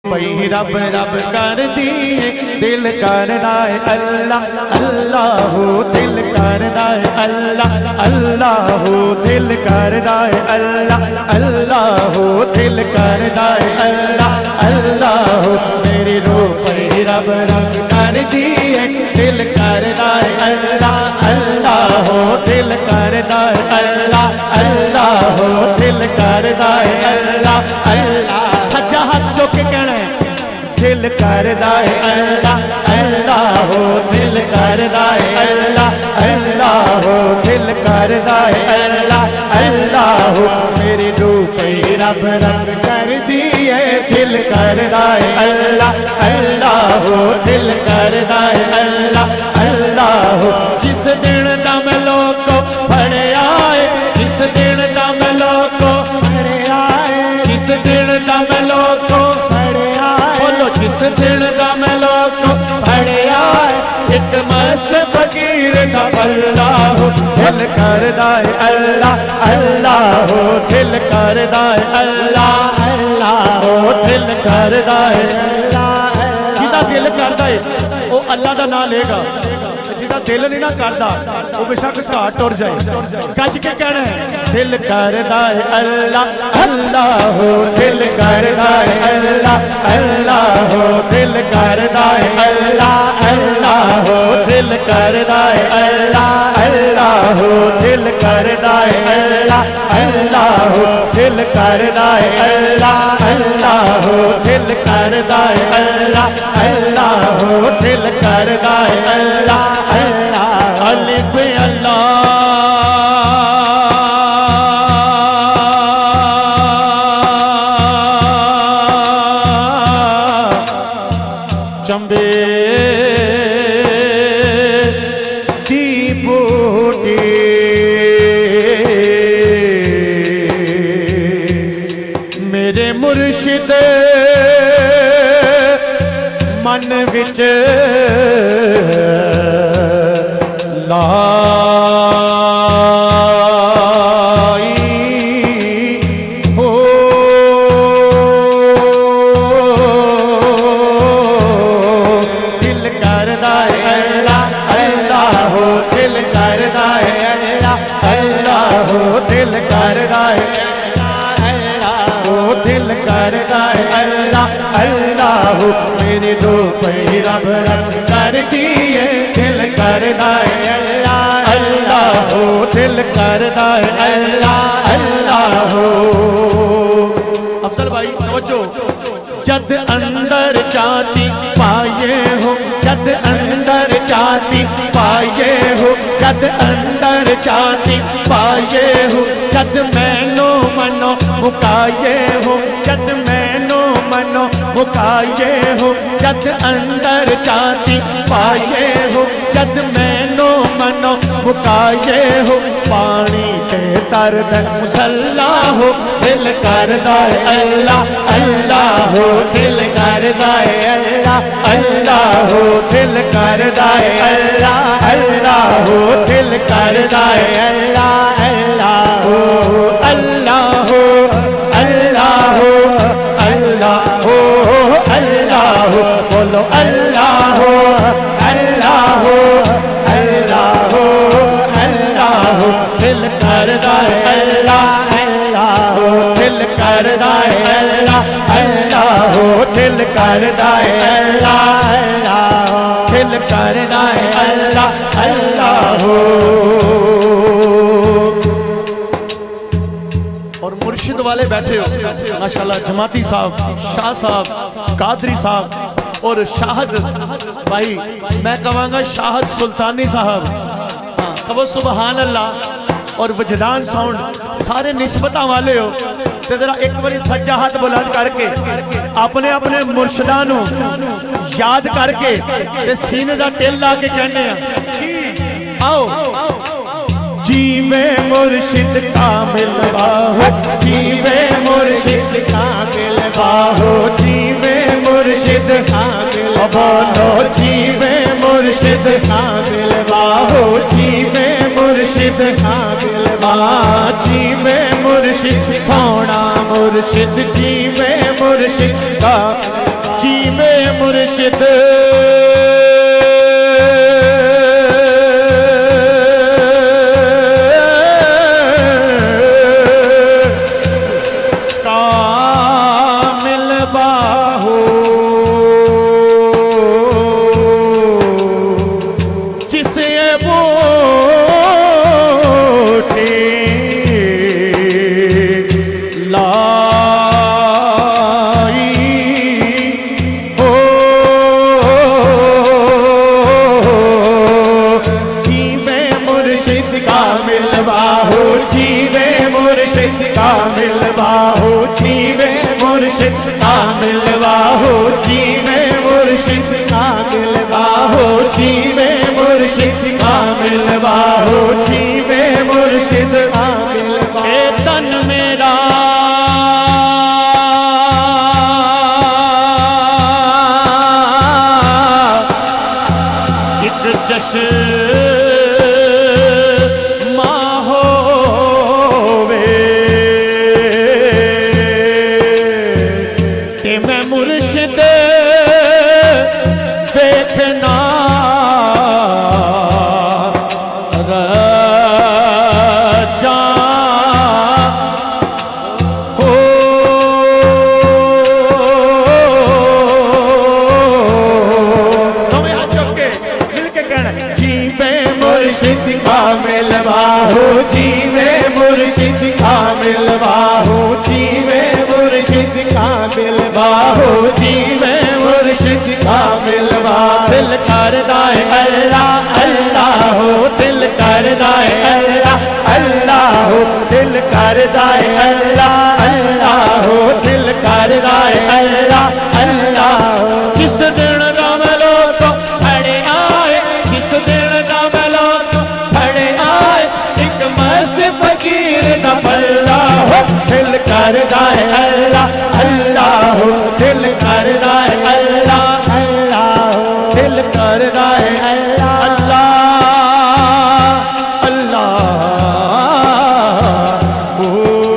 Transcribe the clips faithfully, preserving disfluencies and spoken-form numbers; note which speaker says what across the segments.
Speaker 1: पई रब रब कर दिए दिल करदा है अल्लाह अल्लाह दिल करदा है अल्लाह अल्लाह दिल करदा है अल्लाह अल्लाह दिल करदा है अल्लाह अल्लाह मेरी रूह पई रब रब कर दिए दिल करदा है अल्लाह अल्लाह दिल करदा है अल्लाह अल्लाह दिल करदा है अल्लाह अल्लाह सज्जा हाथ चुक के कहना दिल करदा है अल्लाह अल्लाह दिल करदा है अल्लाह अल्लाह दिल करदा है अल्लाह अल्लाह मेरी रूह पे रब रब कर दिए दिल करदा है अल्लाह अल्लाह दिल करदा है अल्लाह अल्लाह जिस दिन दम लोको फड़े आए जिस दिन दम लोको फड़े आए जिस दिन दम लोको जिस दिन दम लोग फड़े आए एक मस्त फकीर का अल्लाह दिल करदा है अल्लाह अल्लाह दिल करदा है अल्लाह अल्लाह दिल करदा है अल्लाह जिदा दिल करदा है वो अल्लाह का नाम लेगा जिदा दिल नहीं ना करदा वो बेशक घाट टुर जाए गज के कहना है दिल करदा है अल्लाह अल्लाह दिल करदा है अल्लाह अल्लाह दिल करदा है अल्लाह अल्लाह दिल करदा है अल्लाह अल्लाह दिल करदा है अल्लाह अल्लाह दिल करदा है अल्लाह अल्लाह दिल करदा है अल्लाह अल्लाह दिल करदा है अल्लाह अल्लाह अलिफ अल्लाह चंबे दी बूटी मेरे मुर्शिद मन विच लाई हो दिल करदा है अल्लाह अल्लाह दिल करदा है अल्लाह अल्लाह दिल करदा है अल्लाह दिल करदा है अल्लाह अल्लाह मेरे दो पे रब रब कर दिए दिल करदा है अल्लाह अल्लाह दिल करदा है अल्लाह अल्लाह अफजल भाई तवज्जो जद अंदर चाहती पाए हो जद अंदर चाहती पाए हो जद अंदर चाहती पाए हो जद मैनो मनो मुकाए हो जद मैनो मनो मुकाए हो जद अंदर चाहती पाए हो जद मैनो मनो मुकाए हो पानी ते दर्द मुसल्ला हो दिल करदा है अल्लाह अल्लाह दिल करदा है अल्लाह अल्लाह दिल करदा है अल्लाह अल्लाह दिल करदा है अल्लाह अल्लाह अल्लाह अल्लाह अल्लाह अल्लाह बोलो अल्लाह अल्लाह अल्लाह अल्लाह दिल करदा है अल्लाह अल्लाह दिल करदा है अल्लाह अल्लाह दिल करदा है अल्लाह अल्लाह दिल करदा है अल्लाह अल्लाह। और मुर्शिद वाले बैठे हो माशाल्लाह जमाती साहब शाह साहब कादरी साहब और शाहद भाई मैं कहूँगा शाहद सुल्तानी साहब हाँ कहो सुबहान अल्लाह और वजदान साउंड सारे निस्बत वाले हो ते जरा एक बारी सज्जा हाथ बुलंद करके अपने अपने मुर्शिदां नू याद करके ते सीने दा तिल ला के कहने आओ जीवे मुर्शिद कामिल बाहो जीवे मुर्शिद कामिल बाहो जीवे मुर्शिद कामिल बोलो जीवे मुर्शिद कामिल बाहो जीवे मुर्शिद कामिल बा जीवे मुर्शिद सोना मुर्शिद मुर्शिद जीवे मुर्शिद का जीवे मुर्शिद कामिल बाहो जिसे वो कामिल बाहो जीवे मुर्शिद कामिल बाहो जीवे मुर्शिद कामिल बाहो जीवे मुर्शिद कामिल बाहो जीवे मुर्शिद कामिल बाहो तन मेरा एक जश्न कामिल बाहो जीवे मुर्शिद कामिल बाहो जीवे मुर्शिद कामिल बाहो जीवे मुर्शिद कामिल बाहो दिल करदा है अल्लाह अल्लाह हो दिल करदा है अल्लाह अल्लाह हो दिल करदा है अल्लाह अल्लाह हो दिल करदा है अल्लाह अल्लाह हो जिस दिन रामलो तो खड़े आए जिस दिन रामलो फकीर का पल्ला हो दिल करदा है अल्लाह अल्लाह हो दिल करदा है अल्लाह अल्लाह हो दिल करदा है अल्लाह अल्लाह अल्लाह हो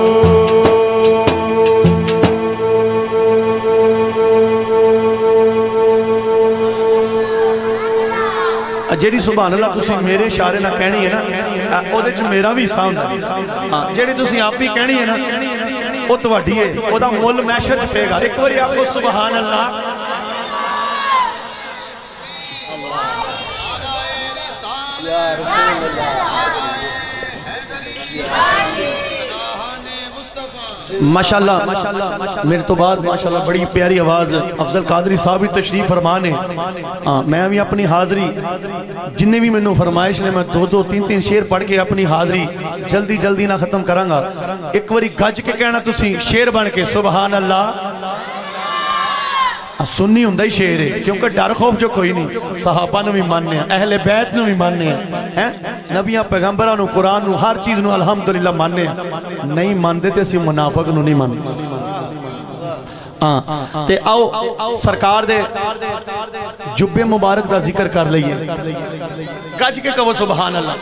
Speaker 1: जेड़ी सुभान अल्लाह तुसी मेरे इशारे ना कहनी है ना ओदे च मेरा भी हिस्सा हुंदा हां जेड़ी तुसी आप ही कहनी है ना ओ तुहाडी है ओदा मुल मैशर च पेगा एक बारी आखो सुभान अल्लाह या रसूल अल्लाह माशाल्लाह मेरे तो बाद माशाल्लाह बड़ी प्यारी आवाज अफजल कादरी साहब भी तशरीफ फरमा ने हाँ मैं भी अपनी हाजरी जिन्हें भी मैनू फरमाइश ने मैं दो दो तीन तीन शेर पढ़ के अपनी हाजरी जल्दी जल्दी ना खत्म करांगा एक बारी गज के कहना तुसी शेर बन के सुभान अल्लाह सुन्नी हुंदा ही शेर है क्योंकि डर खौफ जो कोई नहीं सहाबा नूं भी मानने अहले बैत नूं भी मानने हैं नबियां पैगंबरां नूं कुरान नूं हर चीज़ नूं अल्हम्दुलिल्लाह मानने नहीं मानते ते असीं मुनाफिक नूं नहीं मानते हाँ ते आओ सरकार दे जुब्बे मुबारक दा जिक्र कर लईए गज के कहो सुभान अल्लाह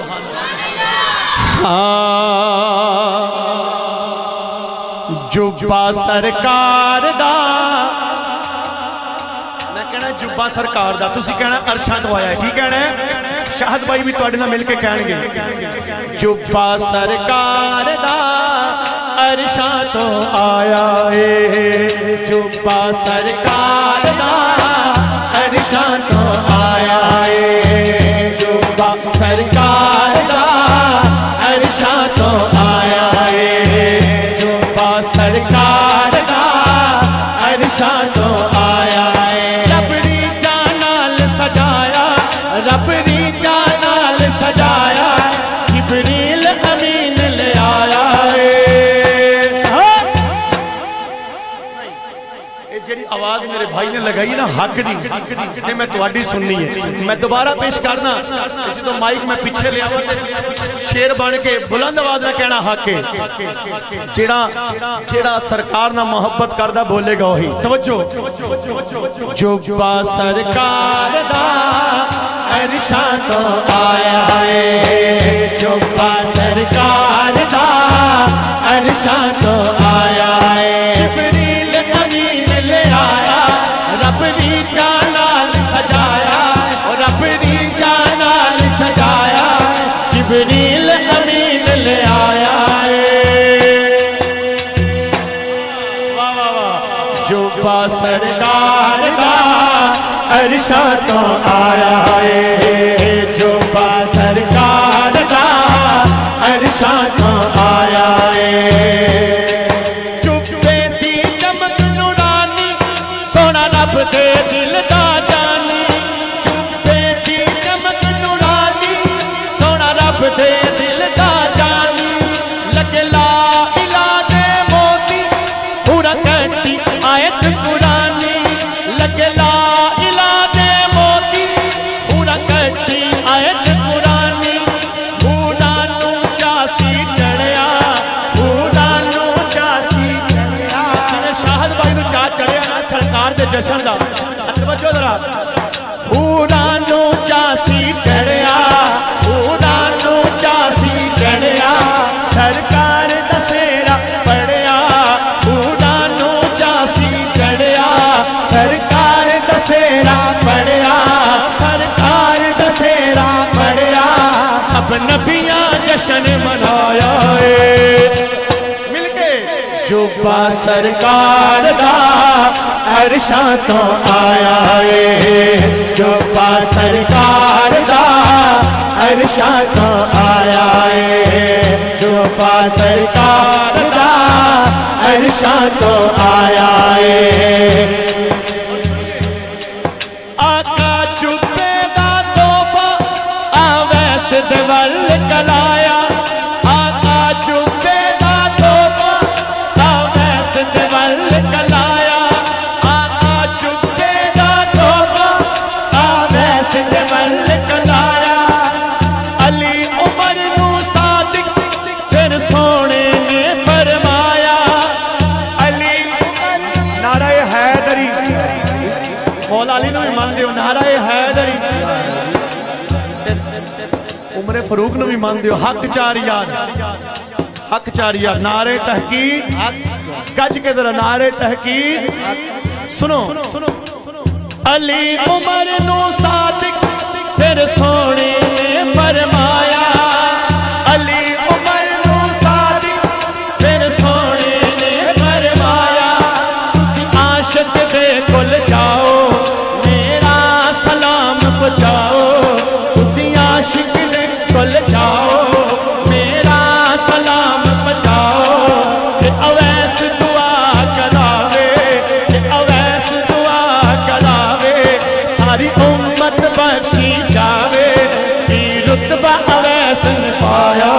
Speaker 1: हाँ जुब्बा सरकार दा जुब्बा सरकार दा तुसी कहना अरशां तो आया की कहना है शाहद भाई भी तुहाडे नाल मिल के कहणगे जुब्बा सरकार दा अरशां तो आया है जुब्बा सरकार दा अरशां तो आया है जुब्बा सरकार दा अरशां तो आया है जुब्बा सरकार दा अरशां तो आया रबरी जानाल सजाया जिब्रील अमीन ले आया है जेड़ी आवाज मेरे भाई ने लगाई ना हक दी ते मैं तुहाडी सुननी है मैं दोबारा पेश करना जो माइक मैं पीछे ले आवां शेर बन के बुलंद आवाज ना कहना हक है जेड़ा जेड़ा सरकार ना मोहब्बत करदा बोलेगा वही तवज्जो जुब्बा सरकार दा अरशां तो आया है जुब्बा सरकार दा अरशां तो आया है अपनी जानाल सजाया और अपनी जानाल सजाया जिब्रील अमीन ले आया वाह वाह वाह जुब्बा सरकार दा अरशा तो आया है जुब्बा सरकार दा अरशा तो आया है चुप्पे दी चमक नूरानी सोना रब दे दिल दा जानी चुप्पे दी चमक नूरानी सोना रब दे दिल दा जानी लगे ला इला दे मोती पूरा कटी आयत कुरानी लगे ला इला दे मोती पूरा कटी आयत कुरानी पूरा नू चासी चढ़िया पूरा नू चासी चढ़िया जिन्हें शाहद भाई नू चा चढ़िया ना सरकार दे जशन दा तवज्जो जरा पूरा नू चासी चढ़िया पूरा नू चासी चढ़िया सरकार दसेरा पढ़िया पूरा नू चासी चढ़िया सरकार दसेरा पढ़िया सरकार दसेरा पढ़िया सब नबियां जश्न मनाया मिलके जुब्बा सरकार दा अरशा तो आया है जुब्बा सरकार दा अरशा तो आया है जुब्बा सरकार दा अरशा तो आया है आका जुब्बे दा तोहफा आवैस दे वल कलाया आका जुब्बे दा तोहफा आवैस दे वल कलाया आका जुब्बे दा तोहफा आवैस दे वल कलाया अली उमर नू सादिक फिर सोने ने फरमाया अली उमर नारा हैदरी मौला अली नू भी मानते हो नारा हैदरी उमरे फरूक नू भी मानते हो हक चार यार हक चार यार नारे तहकीक गज के जरा नारे तहकीक सुनो अली उमर नू सादिक फिर सोने ने फरमाया अली उमर नू सादिक फिर सोने ने फरमाया तुसी आशिक दे कुल जाओ मेरा सलाम पहुंचाओ तुसी आशिक दे कुल जाओ मेरा सलाम पहुंचाओ जे अवैस दुआ करावे जे अवैस दुआ करावे सारी उम्मत बख्शी जावे की रुतबा अवैस ने पाया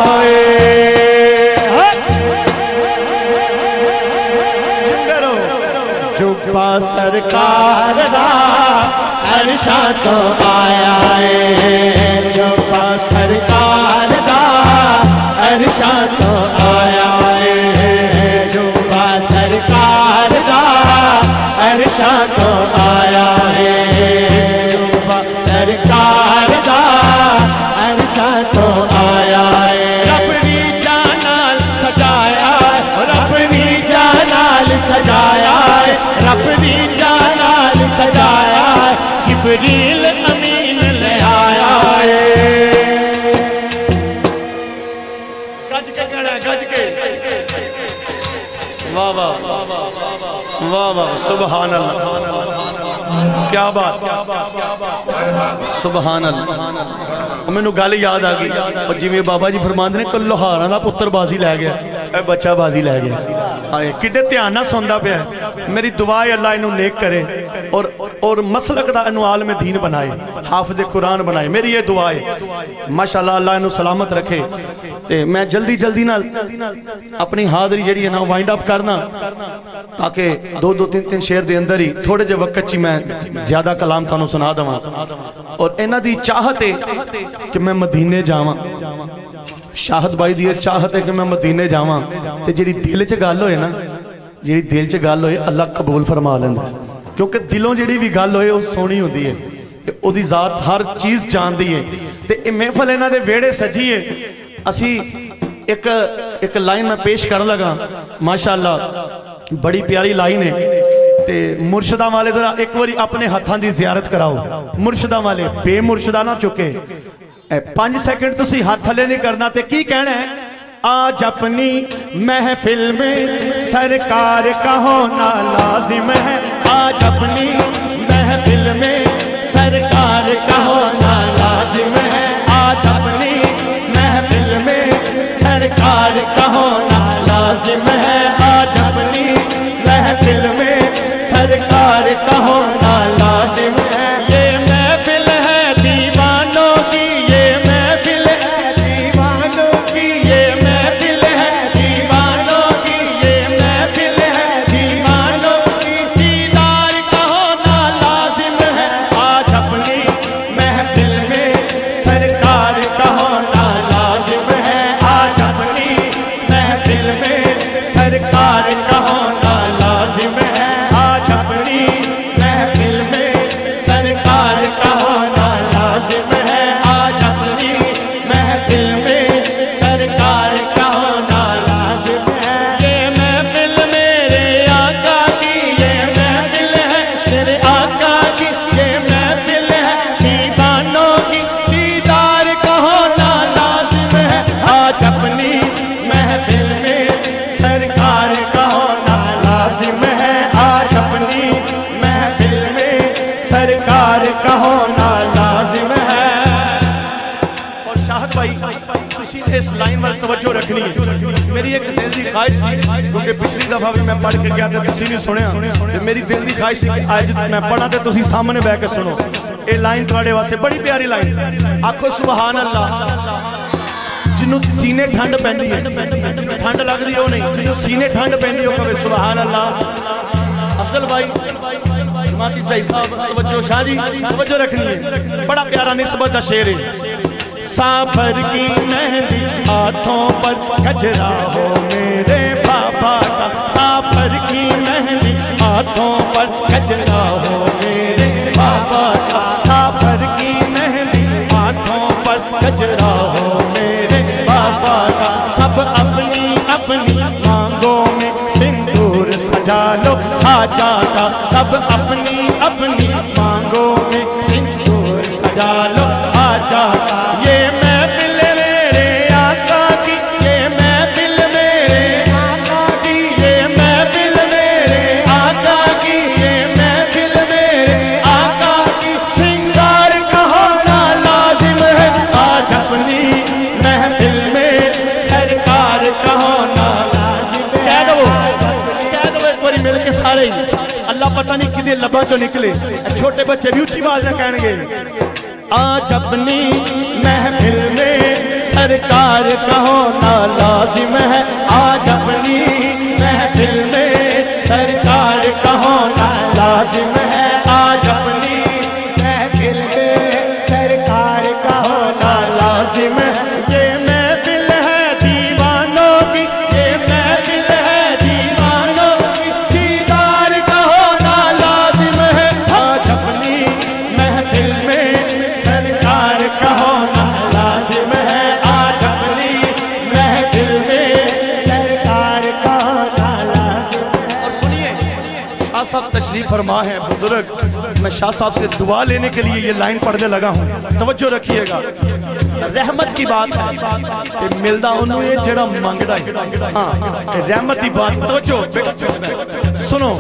Speaker 1: जुब्बा सरकार दा अरशा तो आया है जुब्बा सरकार दा अरशा तो आया है जुब्बा सरकार दा अरशा तो आया है जुब्बा सरकार दा अरशा तो आया है अपनी जानाल सजाया और अपनी जानाल सजाया अपनी जानाल सजाया जिब्रील अमीन ले आया गज के कहना गज के वाह वाह वाह वाह सुभान अल्लाह क्या बात सुभान अल्लाह मैनू गल याद आ गई और जिवें बाबा जी फरमांदे ने कि लोहारा दा पुत्र बाजी लै गया ए बच्चा बाजी लै गया हाय किड्डे ध्यान नाल सुनदा पिया मेरी दुआ है अल्लाह इनू नेक करे और और मसलक दा अनवाल में दीन बनाए हाफिज कुरान बनाए मेरी ये दुआ है माशाअल्लाह अल्लाह इनू सलामत रखे ते मैं जल्दी जल्दी नाल अपनी हाज़री जिहड़ी है ना वाइंड अप करना ताकि दो दो तीन तीन शेर दे अंदर ही थोड़े जे वक्त च मैं ज्यादा कलाम थानू सुना देवां और इन्हां दी चाहत है कि मैं मदीने जावां शाहद भाई दी चाहत है कि मैं मदीने जावां ते जिहड़ी दिल च गल होए ना जिहड़ी दिल च गल होए अल्लाह कबूल फरमा लैंदा क्योंकि दिलों जिहड़ी भी गल होए वो सोहनी हुंदी है ते ओदी जात हर चीज़ जानदी है ते इह महफिल इन्हां दे वेड़े सजी है असी एक एक लाइन मैं पेश कर लगा माशाअल्लाह बड़ी प्यारी लाइन है ते मुर्शदा वाले जरा एक बारी अपने हाथों की जियारत कराओ। मुर्शदा वाले बेमुर्शदा ना चुके। पांच सेकंड तुसी हाथ थले नहीं करना ते की कहना है, आज अपनी महफिल में सरकार का होना लाजिम है। आज अपनी महफिल में सरकार का होना लाजिम है। आज अपनी महफिल में सरकार का होना लाजिम है। आज अपनी महफिल में सरकार का होना लाजिम है। ये महफिल है दीवानों की, ये महफिल है दीवानों की, ये महफिल है दीवानों की, ये महफिल है दीवानों की। दीदार का होना लाजिम है। आज अपनी महफिल में सरकार का होना लाजिम है। आज अपनी महफिल में सरकार का होना लाजिम है। आज अपनी महफिल में सरकार का होना लाजिम है। आज अपनी महफिल में सरकार का होना लाजिम है। ये महफिल मेरे आका की, ये महफिल है तेरे आका की, ये महफिल है दीवानों की। दीदार का होना लाजिम है। आज अपनी महफिल में सरकार का होना लाजिम है। आज अपनी महफिल में सरकार का होना लाजिम है। और शाहद भाई तुसी इस लाइन में तवज्जो रखनी है। मेरी एक दिल की ख्वाहिश सी, क्योंकि पिछली दफा भी मैं पढ़ के गया था, तुसी नहीं सुनिया। मेरी दिल की ख्वाहिश थी कि आज मैं पढ़ा तो तुसी सामने बह के सुनो। ये लाइन तुम्हारे वास्ते बड़ी प्यारी लाइन। आखो सुभान अल्लाह। जिन्हों सीने ठंड पैंदी है, ठंड लगती है नहीं, जिन्हों सीने ठंड पैंदी हो कहे सुभान अल्लाह। अफजल भाई माती सही साहब तवज्जो, शाह जी तवज्जो रखनी है। बड़ा प्यारा निस्बत का शेर है। साफर की मेहंदी हाथों पर गजरा हो मेरे बाबा का। साफर की मेहंदी हाथों पर गजरा हो मेरे बाबा का। साफर की मेहंदी हाथों पर गजरा हो मेरे बाबा का। सब अपनी अपनी मांगों में सिंदूर सजा लो खाजा का। सब अपनी अपनी मांगों में सिंदूर सजा लो खाजा का। ये महफिल मेरे आका की, ये महफिल मेरे आका की, ये महफिल मेरे आका की, ये महफिल मेरे आका की। सिंगार का होना लाजिम है। आज अपनी महफिल में सरकार का होना लाजिम है। कह दो कह दो एक बारी मिल के सारे ही। अल्लाह पता नहीं किदे लबा चो निकले, छोटे बच्चे भी उच्ची आवाज में कहेंगे। आज अपनी महफिल में सरकार का होना लाजिम है। आज अपनी महफिल में सरकार का होना लाजिम है। आज अपनी महफिल में सरकार का होना लाजिम है। ये महफिल है दीवानों की, ये महफिल है दीवानों की। दीदार का होना लाजिम है। आज अपनी महफिल में सरकार का होना लाजिम है। आज अपनी महफिल में सरकार का होना लाजिम है। और सुनिए, शाह साहब तशरीफ फरमा है बुजुर्ग। मैं शाह साहब से दुआ लेने के लिए ये लाइन पढ़ने लगा हूँ, तवज्जो रखिएगा। रहमत की बात है कि मिलदा उन्होंने ये जड़ा मंगदा है। हाँ, रहमत की बात, तवज्जो सुनो।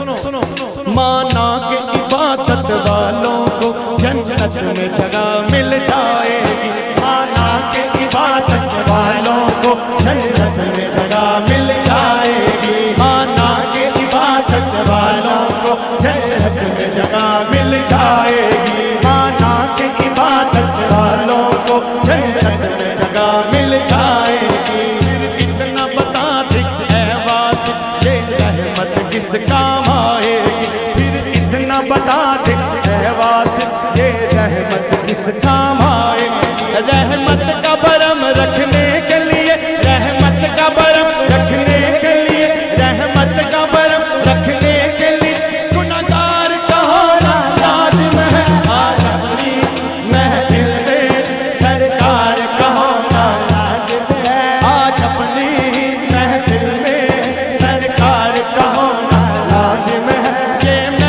Speaker 1: माना के इबादत वालों को जन्नत में जगह मिल जाएगी। माना के इबादत वालों को जन्नत में जगह मिल जाएगी। माना के इबादत वालों को जन्नत में जगह मिल जाएगी। माना के इबादत वालों को जन्नत में जगह मिल जाएगी। फिर इतना बता दे ऐ वासिफ ये रहमत किस काम आएगी। फिर इतना बता दे ऐ वासिफ ये रहमत किस काम आएगी। रहमत का बरम रखने के लिए, रहमत का बरम रखने के लिए, रहमत का बरम रखने के लिए गुनाहगार का होना लाजिम है। आज अपनी महफिल में सरकार का होना लाजिम है। आज अपनी महफिल में सरकार का होना लाजिम है। ये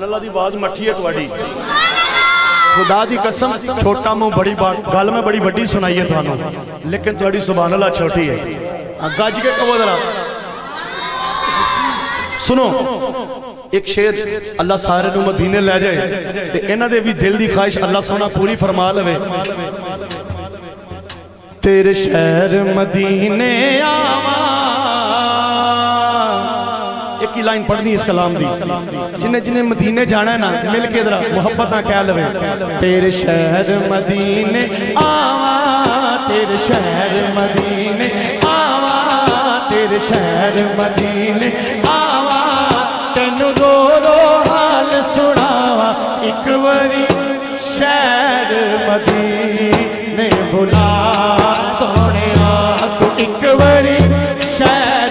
Speaker 2: अल्लाह दी आवाज मठी है तुहाडी खुदा दी कसम छोटा मुंह बड़ी बात गल मैं बड़ी वड्डी सुनाई है तुहानू लेकिन तुहाडी सुभान अल्लाह छोटी है गज के कहो जरा सुनो एक शेर अल्लाह सारे नू मदीने ले जाए ते इन्हां दे भी दिल दी ख्वाहिश अल्लाह सोना पूरी फरमा लवे तेरे शहर मदीने आवा एक ही लाइन पढ़नी इस कलाम दी जिन्हें जिन्हें मदीने जाना है ना मिल के जरा मोहब्बत ना कह लवे तेरे शहर मदीने आवा तेरे शहर मदीने आवा तेरे शहर मदीने आवा तेनू रो रो हाल सुनावा एक बारी शहर मदीने बुला सोने तू एक बारी शहर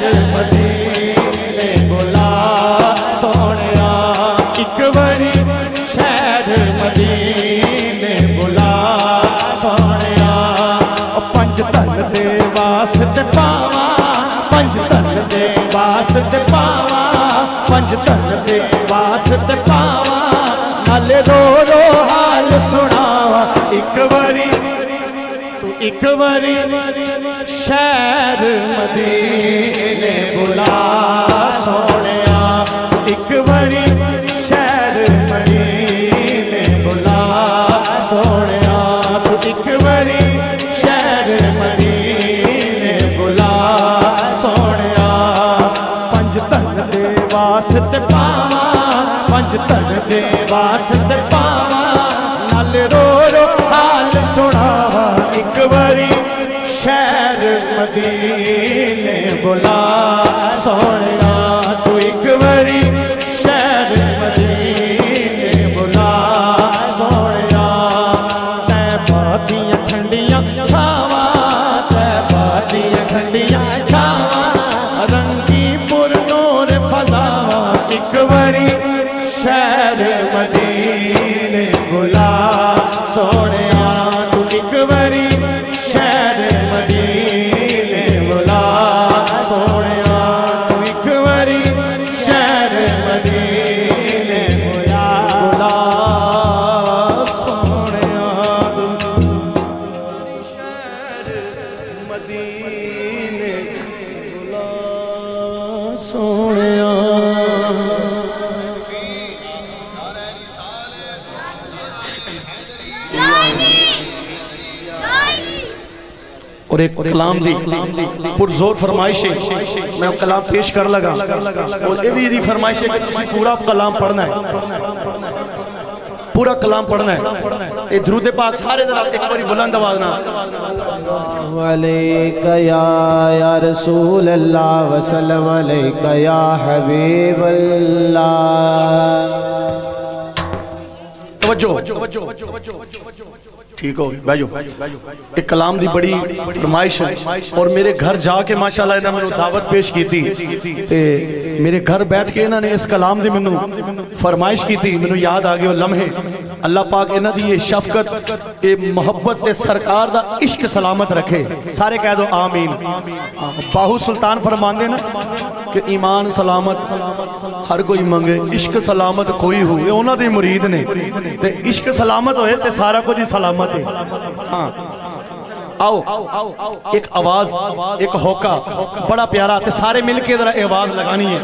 Speaker 2: मदीने बुला सोने एक बारी शहर मदीने बुला सोने पंज धन दे वास्ते पावा पंज धन दे वास्ते पावा पंज धन दे वास्ते पावा नाले रो रो हाल सुनावा एक बारी तू एक बारी शहर मदीने बुला सोने एक बारी शहर मदीने बुला सोने तू एक बारी शहर मदीने बुला सोने पंज धन दे वास्ते पावा पंज धन दे वास्ते पावा नाल रो रो हाल सुनावा एक बारी शहर मदीने बुला सोने तू एक बारी शहर मदीने बुला सोने तैबा दियां ठंडियां छावा तैबा दियां ठंडियां छावा रंगी पुरनूर फजावा एक बारी शहर मदीने बुला सोने तू एक बारी शहर मदीने बुला सोने तू एक बारी शहर मदीने बुला सोने शहर मदीने बुला सोने और एक कलाम दी पुरजोर फरमाइश है मैं कलाम पेश कर लगा और ये भी फरमाइश है कि पूरा कलाम पढ़ना है पूरा कलाम पढ़ना है ये दुरूद पाक सारे जरा एक बारी बुलंद आवाज ना
Speaker 3: अलैका या या रसूल अल्लाह वसल्लम अलैका या हबीब अल्लाह
Speaker 2: तवज्जो ठीक हो बैजो एक कलाम दी बड़ी फरमाइश है और मेरे घर जाके माशाल्लाह इन्होंने मैंने दावत पेश की थी ते मेरे घर बैठ के इन्होंने इस कलाम दी मैंने फरमाइश की थी मैंने याद आ गए लम्हे अल्लाह पाक इन्हां दी ये शफकत ये मोहब्बत ते सरकार दा इश्क सलामत रखे सारे कह दो आमीन बाहू सुल्तान फरमांदे ना कि ईमान सलामत हर कोई मंगे इश्क सलामत कोई हो ये उन्हां दे मुरीद ने ते इश्क सलामत होए ते सारा कुछ ही सलामत है हाँ आओ एक आवाज एक होका बड़ा प्यारा ते सारे मिलके जरा आवाज लगानी है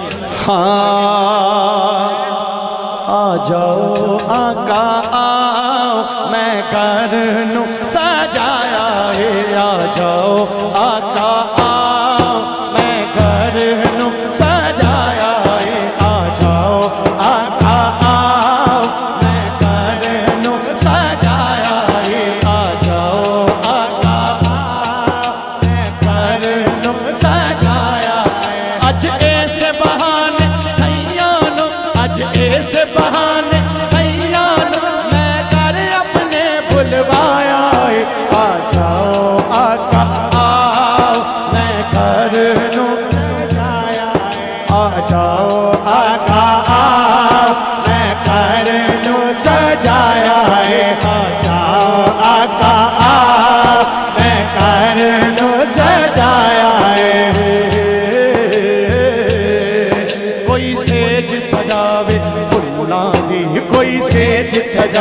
Speaker 2: हाँ आ जाओ आका आओ मैं करनू सजाया है आ जाओ आका आओ मैं करनू सजाया है आ जाओ आका आओ मैं करनू सजाया है आ जाओ आका आओ मैं करनू सजाया अज ऐसे बहाने सैयानो अज ऐसे बहाने सैयानो मैं कर अपने बुलवाया आ जाओ आका आओ मैं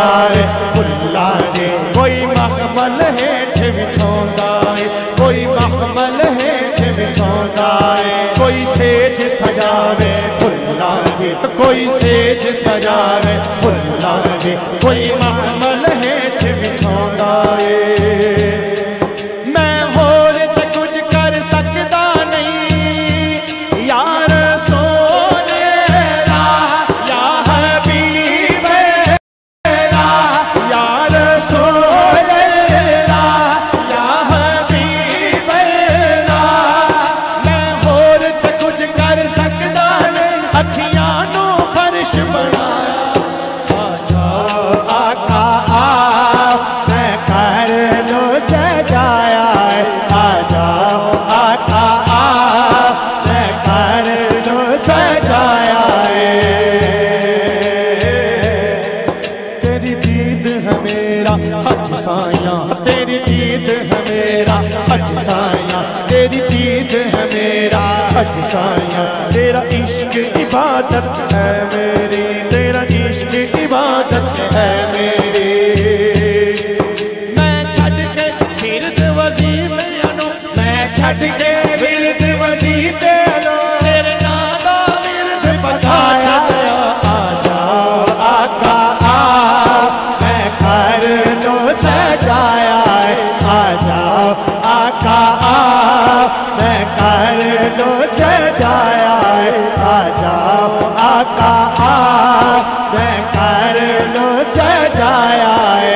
Speaker 1: सजावे फुल्लां दे कोई महमल हेठ विछाउंदा है कोई महमल हेठ विछाउंदा है कोई सेज सजावे फुल्लां दे कोई सेज सजावे फुल्लां दे कोई महमल हेठ विछाउंदा है मैं होर ते कुछ कर सकदा नहीं यार तेरी दीद है मेरा हज साया तेरी दीद है मेरा हज साया तेरा इश्क इबादत है मेरी तेरा इश्क इबादत है मेरी मैं छड़ के विरद वजीफे अनु मैं छड़ के विरद वजीफे अनु तेरे नाम दा विरद बताया आ जाओ आका आ मैं कर दो सजाया आ जाओ आका आ मैं कर दो सजाया आ जाओ आका आ मैं कर दो सजाया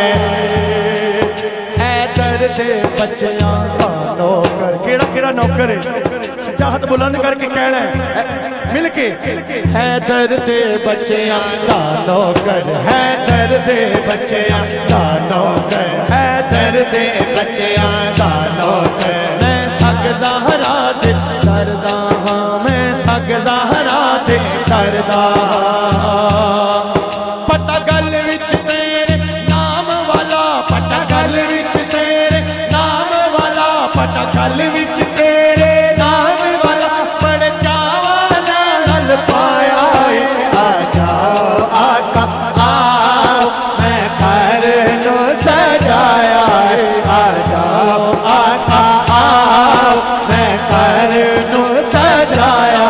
Speaker 1: है दर्द बच्चियां का नौकर केड़ा केड़ा नौकर है चाहत बुलंद करके कहना है मिलके है दर्द बच्चियां का नौकर है दर्द बच्चियां का नौकर है दर्द बच्चियां का नौकर मैं सकदा रात करदा हां मैं सकदा रात करदा पता गल विच तेरे नाम वाला पता गल विच तेरे नाम वाला पता गल विच तेरे नाम वाला बड़े चावा नाल पाया आ जाओ आका आओ मैं कर लो सजाया आ जाओ आका आओ मैं कर लो सजाया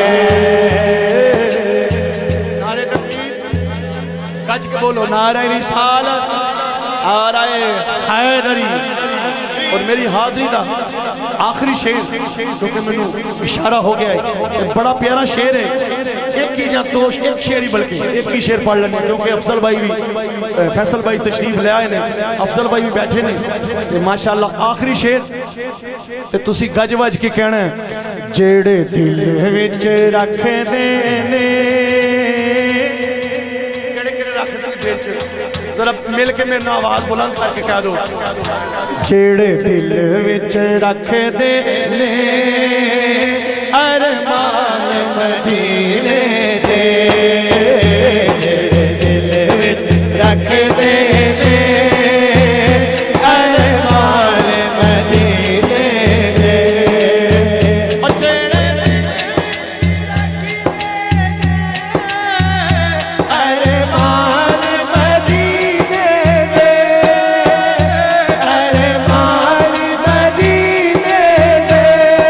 Speaker 1: नारे तकबीर गज के बोलो नारे रिसालत आ रहे हैदरी और मेरी हाजरी का आखिरी शेर क्योंकि मैनू इशारा हो गया है बड़ा प्यारा शेर है एक ही या दो एक शेर ही बल्कि एक ही शेर पढ़ लेंगे क्योंकि अफजल भाई भी फैसल भाई तशरीफ ले आए ने अफजल भाई भी बैठे ने माशाअल्लाह आखिरी शेर ते तुसी गज वज के कहना है जेड़े दिल विच रखदे ने केड़े केड़े रखदे दिल च जरा मिल के मेरे नाल आवाज बुलंद करके कह दो जेड़े दिल विच रखदे ने अरमान मदीने दे जेड़े दिल विच रखदे ने अरमान मदीने दे ओ जेड़े अरमान मदीने दे अरमान मदीने दे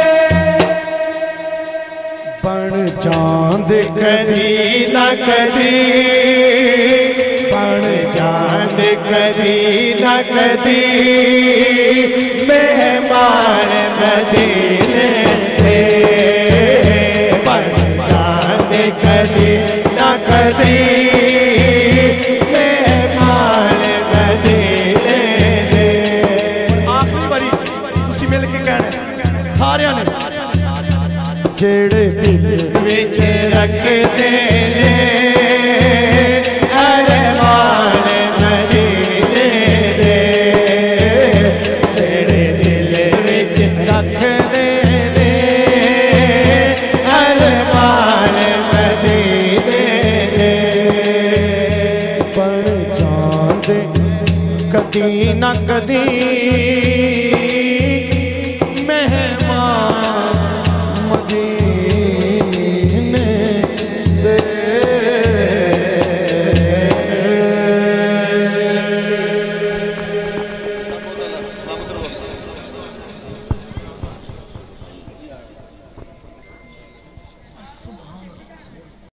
Speaker 1: बन जांद कदी ना कदी बन जांद कदी ना कदी मेहमान मदीने दे बन जांद कदी ना कदी मेहमान मदीने दे आखिरी बारी तुसी मिल के कहना सारियां ने जेड़े दिल विच रखदे ने अरमान मदीने दे जेड़े दिल विच रखदे ने अरमान मदीने दे बन जांदे कदी ना कदी